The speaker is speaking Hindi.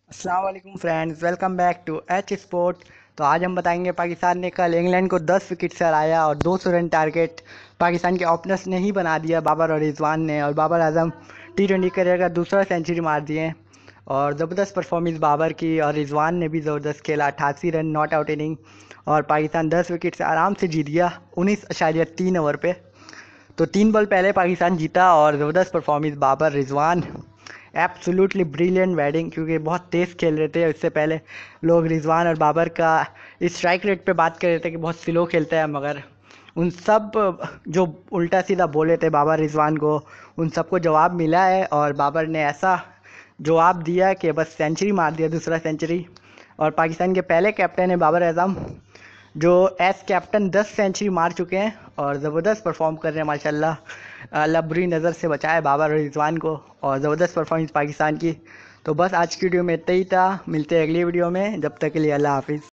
अस्सलाम वालेकुम friends, welcome back to H sport. तो आज हम बताएंगे पाकिस्तान ने कल इंग्लैंड को 10 विकेट से हराया और 200 रन टारगेट पाकिस्तान के ओपनर्स ने ही बना दिया, बाबर और रिजवान ने। और बाबर आजम टी20 करियर का दूसरा सेंचुरी मार दिए और ज़बरदस्त परफॉर्मेंस बाबर की। और रिजवान ने भी ज़बरदस्त खेला, 88 रन नॉट आउट इनिंग, और पाकिस्तान 10 विकेट से आराम से जीत गया 19.3 ओवर पे। तो 3 बॉल पहले पाकिस्तान जीता और ज़बरदस्त performance Babar Rizwan, absolutely brilliant batting, क्योंकि बहुत तेज़ खेल रहे थे। इससे पहले लोग रिजवान और बाबर का स्ट्राइक रेट पे बात कर रहे थे कि बहुत स्लो खेलता है, मगर उन सब जो उल्टा सीधा बोले थे बाबर रिजवान को, उन सबको जवाब मिला है। और बाबर ने ऐसा जवाब दिया कि बस सेंचुरी मार दिया, दूसरा सेंचुरी। और पाकिस्तान के पहले कैप्टन है बाबर आजम, जो एज कैप्टन 10 सेंचुरी मार चुके हैं और ज़बरदस्त परफॉर्म कर रहे हैं माशाल्लाह। अल्लाह बुरी नज़र से बचाए बाबर और रिजवान को, और ज़बरदस्त परफॉर्मेंस पाकिस्तान की। तो बस आज की वीडियो में इतना ही था, मिलते हैं अगली वीडियो में, जब तक के लिए अल्लाह हाफिज़।